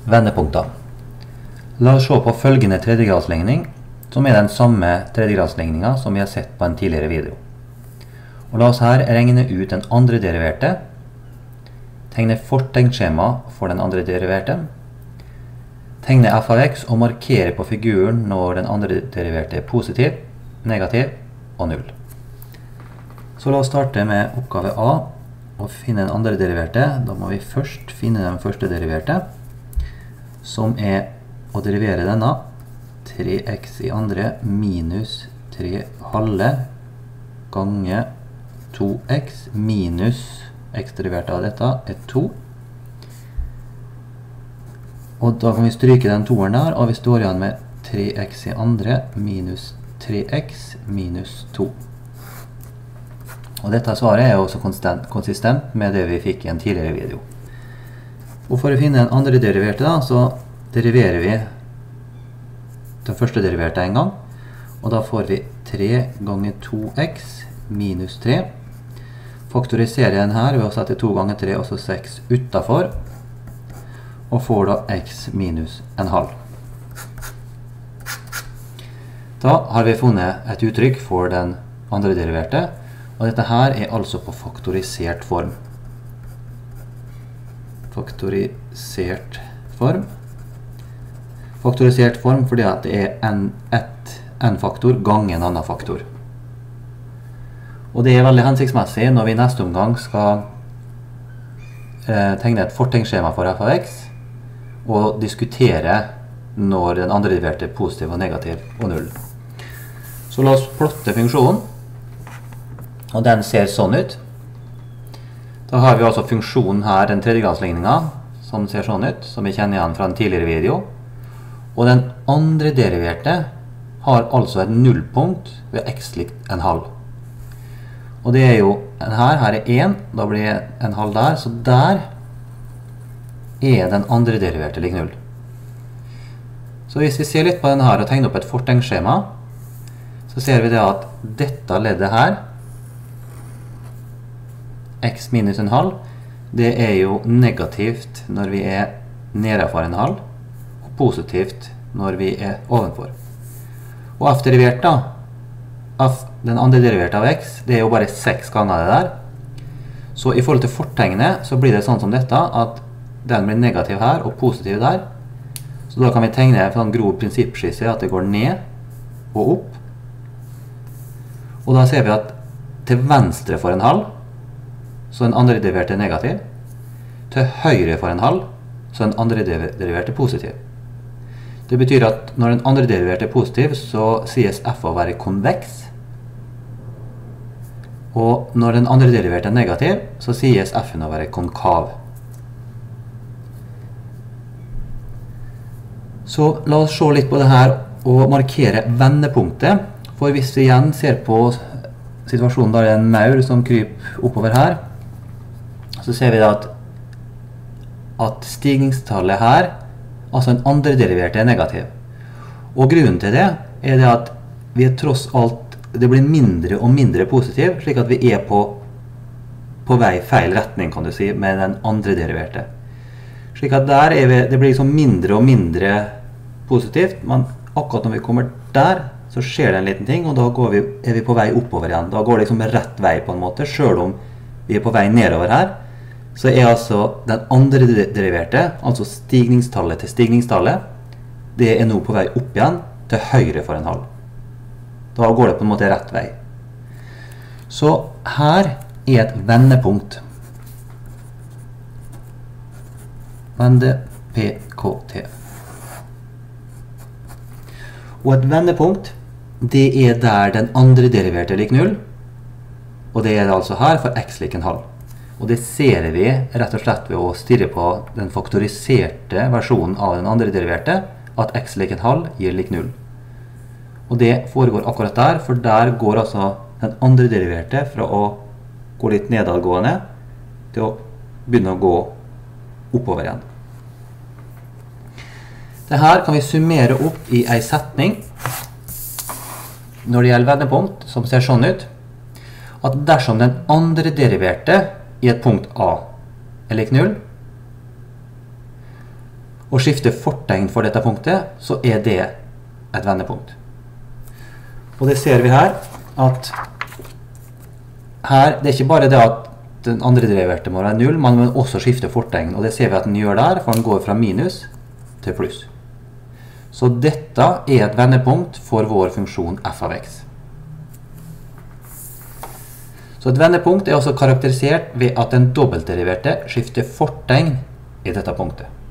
Vendepunkter. La oss se på følgende tredjegradsligning, som er den samme tredjegradsligningen som vi har sett på en tidligere video. Og la oss her regne ut den andre deriverte, tegne fortegnsskjema for den andre deriverte, tegne f av x og markere på figuren når den andre deriverte er positiv, negativ og 0. Så la oss starte med oppgave A og finne den andre deriverte. Da må vi først finne den første deriverte, som er å derivere denne 3x i andre minus 3 halve ganger 2x minus x derivert av dette er 2. Og da kan vi stryke den toeren der, og vi står igjen med 3x i andre minus 3x minus 2. Og dette svaret er også konsistent med det vi fikk i en tidligere video. Og for å finne den andre deriverte da, så deriverer vi den første deriverte en gang. Og da får vi 3 ganger 2x minus 3. Faktoriserer den her ved å sette 2 ganger 3 og så 6 utenfor. Og får da x minus en halv. Da har vi funnet et uttrykk for den andre deriverte. Og dette her er altså på faktorisert form. Faktorisert form. Faktorisert form fordi at det er en faktor ganger en annen faktor. Og det er veldig hensiktsmessig når vi i neste omgang skal tegne et fortegnsskjema for f av x og diskutere når den andre deriverte er positiv og negativ og 0. Så la oss plotte funksjonen. Og den ser sånn ut. Da har vi altså funksjonen her, den tredjegradsligningen, som ser sånn ut, som vi kjenner igjen fra en tidligere video. Og den andre deriverte har altså et nullpunkt ved x likt en halv. Og det er jo her er 1, da blir det en halv der, så der er den andre deriverte lik 0. Så hvis vi ser litt på denne her og tegner opp et fortegnsskjema, så ser vi det at dette leddet her, x minus en halv, det er jo negativt når vi er nedenfor en halv, og positivt når vi er ovenfor. Og f derivert da, den andre deriverte av x, det er jo bare 6 ganger det der. Så i forhold til fortegnet så blir det sånn som dette, at den blir negativ her og positiv der. Så da kan vi tegne en sånn grov prinsippskisse at det går ned og opp. Og da ser vi at til venstre for en halv, så den andre deriverte er negativ. Til høyre for en halv, så den andre deriverte er positiv. Det betyr at når den andre deriverte er positiv, så sies f å være konveks. Og når den andre deriverte er negativ, så sies f å være konkav. Så la oss se litt på det her og markere vendepunktet. For hvis vi igjen ser på situasjonen der det er en maur som kryper oppover her, så ser vi da at stigningstallet her, altså den andre deriverte, er negativ. Og grunnen til det er det at vi er tross alt, det blir mindre og mindre positiv, slik at vi er på vei feil retning, kan du si, med den andre deriverte. Slik at der er det blir liksom mindre og mindre positivt, men akkurat når vi kommer der, så skjer det en liten ting, og da er vi på vei oppover igjen. Da går det liksom rett vei på en måte, selv om vi er på vei nedover her. Så er altså den andre deriverte, altså stigningstallet til stigningstallet, det er nå på vei opp igjen til høyre for en halv. Da går det på en måte rett vei. Så her er et vendepunkt. Vende PKT. Og et vendepunkt, det er der den andre deriverte er lik 0, og det er det altså her for x lik en halv. Og det ser vi rett og slett ved å stirre på den faktoriserte versjonen av den andre deriverte, at x lik en halv gir lik 0. Og det foregår akkurat der, for der går altså den andre deriverte fra å gå litt nedadgående til å begynne å gå oppover igjen. Dette kan vi summere opp i en setning når det gjelder vendepunkt, som ser sånn ut, at dersom den andre deriverte i et punkt A er lik 0, og skifter fortegn for dette punktet, så er det et vendepunkt. Og det ser vi her, at her, det er ikke bare det at den andre deriverte må være 0, men man må også skifte fortegn, og det ser vi at den gjør der, for den går fra minus til pluss. Så dette er et vendepunkt for vår funksjon f av x. Så et vendepunkt er også karakterisert ved at den dobbeltderiverte skifter fortegn i dette punktet.